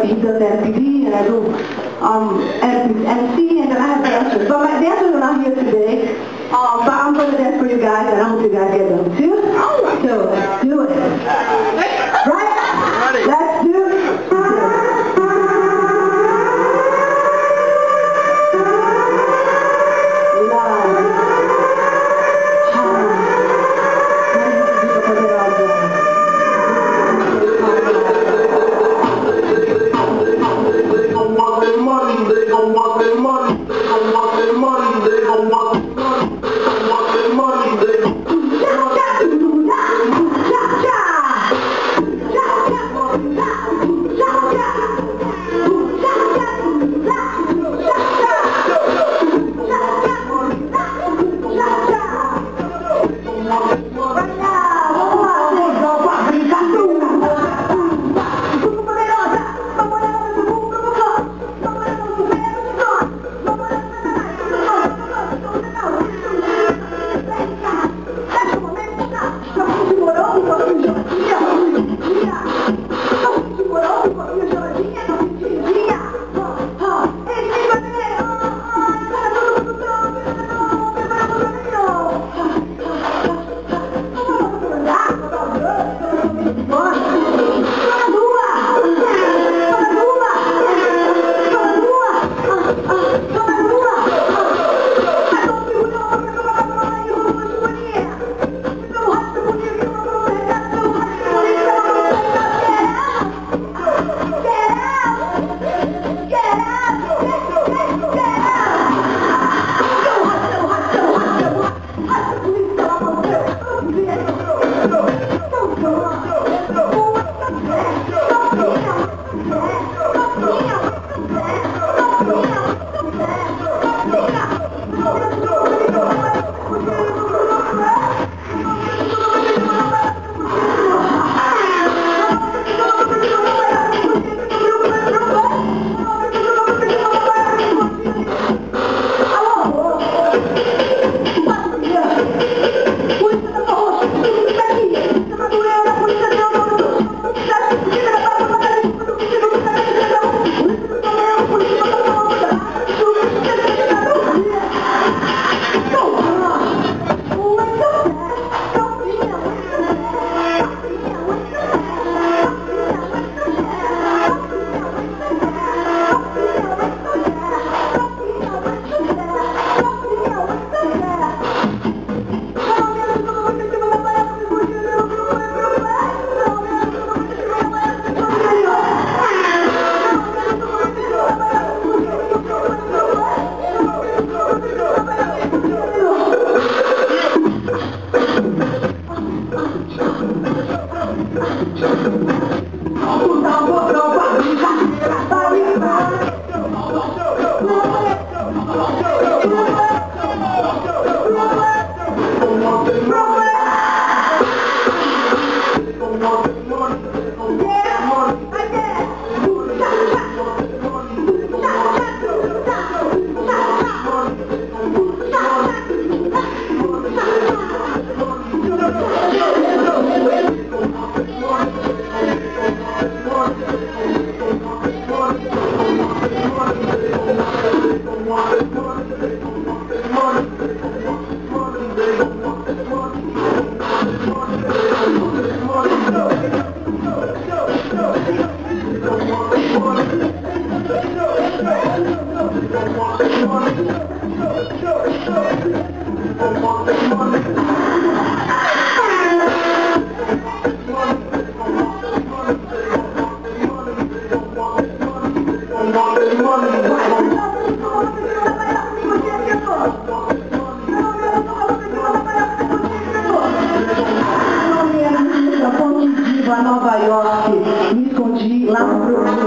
He's a therapy and I do MC and then I have dancers. But my dancers are not here today. But I'm going to dance for you guys and I hope you guys get them too. So let's do it. Right? Let's do it. Nova York, me escondi lá no